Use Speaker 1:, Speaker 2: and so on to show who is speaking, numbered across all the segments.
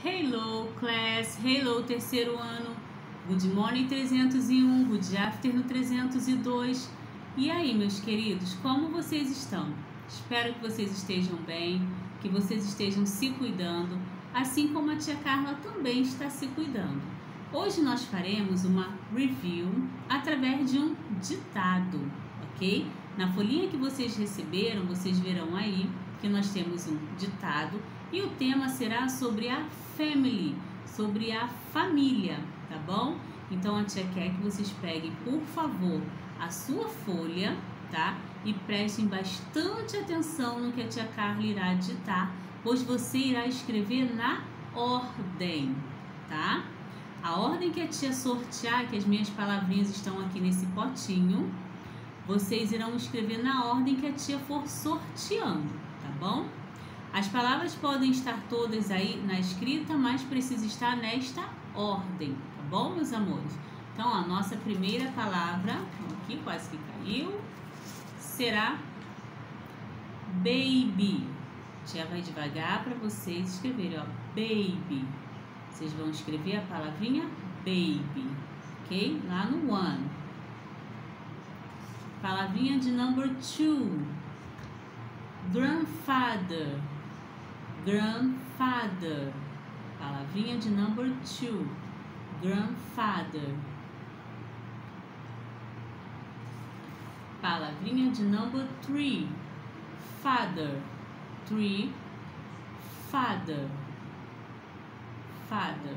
Speaker 1: Hello class, hello terceiro ano, good morning 301, good afternoon 302. E aí, meus queridos, como vocês estão? Espero que vocês estejam bem, que vocês estejam se cuidando, assim como a tia Carla também está se cuidando. Hoje nós faremos uma review através de um ditado, ok? Na folhinha que vocês receberam, vocês verão aí que nós temos um ditado e o tema será sobre a family, sobre a família, tá bom? Então a tia quer que vocês peguem, por favor, a sua folha, tá? E prestem bastante atenção no que a tia Carla irá ditar, pois você irá escrever na ordem, tá? A ordem que a tia sortear, que as minhas palavrinhas estão aqui nesse potinho, vocês irão escrever na ordem que a tia for sorteando, tá bom? As palavras podem estar todas aí na escrita, mas precisa estar nesta ordem, tá bom, meus amores? Então, a nossa primeira palavra, aqui quase que caiu, será baby. A tia vai devagar para vocês escreverem, ó, baby. Vocês vão escrever a palavrinha baby, ok? Lá no one. Palavrinha de number 2, grandfather, grandfather. Palavrinha de number 2, grandfather. Palavrinha de number 3, father, 3, father, father.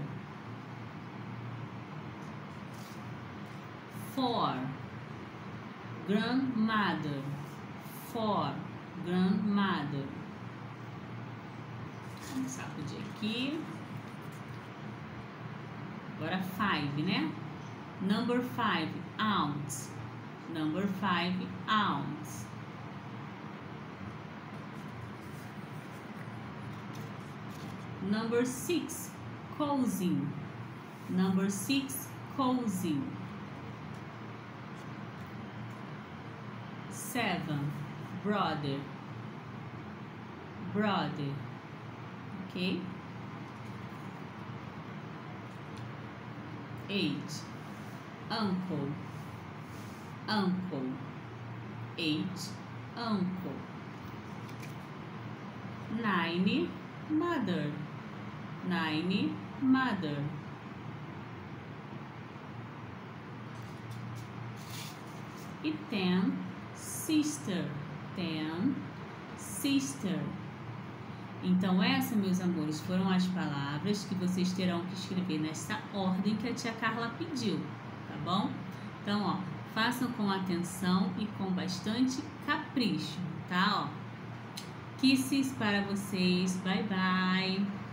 Speaker 1: 4, grandmother, 4, grandmother. Vamos sacudir aqui. Agora 5, né? Number 5, aunt. Number 5, aunt. Number 6, cousin. Number 6, cousin. 7, brother, brother, ok? 8, uncle, uncle, 8, uncle. 9, mother, 9, mother. E 10, sister, 10, sister. Então essa, meus amores, foram as palavras que vocês terão que escrever nessa ordem que a tia Carla pediu, tá bom? Então, ó, façam com atenção e com bastante capricho, tá? Ó, kisses para vocês, bye bye!